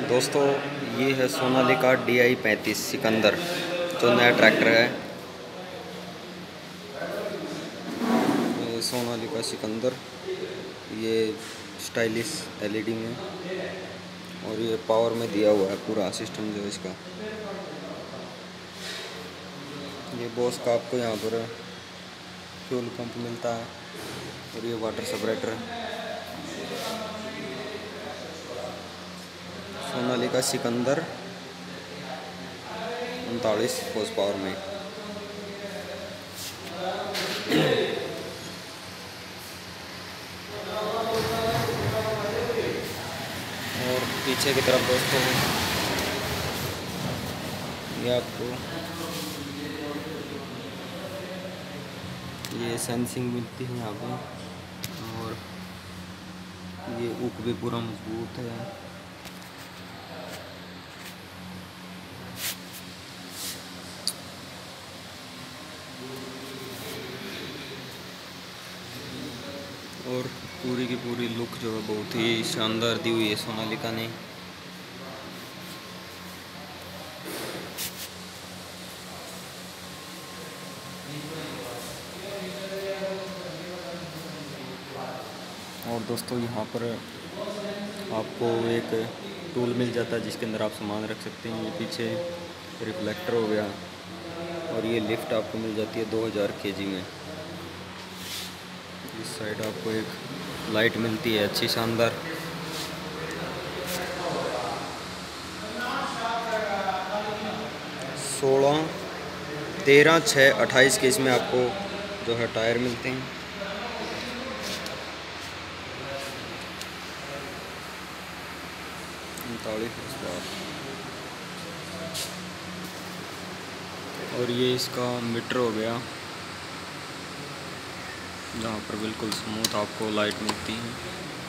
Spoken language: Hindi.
दोस्तों, ये है सोनालिका DI 35 सिकंदर, जो नया ट्रैक्टर है। ये सोनालिका सिकंदर, ये स्टाइलिश LED में, और ये पावर में दिया हुआ है पूरा सिस्टम जो है इसका। ये बॉस का आपको यहाँ पर फ्यूल पंप मिलता है, और ये water separator. Sonalika Sikandar 39 horse power में। और पीछे की तरफ दोस्तों, ये आपको ये सेंसिंग मिलती है यहाँ पे, और ये ऊक भी पूरा मजबूत है। और पूरी की पूरी लुक जो है बहुत ही शानदार दी हुई है सोनालिका ने। और दोस्तों, यहाँ पर आपको एक टूल मिल जाता है जिसके अंदर आप सामान रख सकते हैं। ये पीछे रिफ्लेक्टर हो गया, और ये लिफ्ट आपको मिल जाती है 2000 kg में। इस साइड आपको एक लाइट मिलती है अच्छी शानदार। सोलह 13 6 28 के इसमें आपको जो है टायर मिलते हैं। और ये इसका मीटर हो गया, जहाँ पर बिल्कुल स्मूथ आपको लाइट मिलती है।